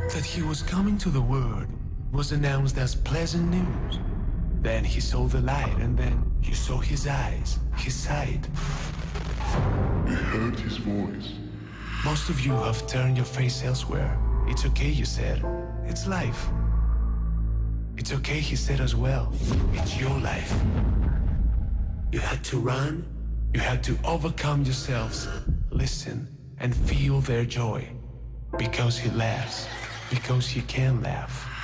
That he was coming to the world was announced as pleasant news. Then he saw the light, and then you saw his eyes, his sight. You heard his voice. Most of you have turned your face elsewhere. It's okay, you said. It's life. It's okay, he said as well. It's your life. You had to run. You had to overcome yourselves. Listen and feel their joy. Because he laughs. Because he can laugh.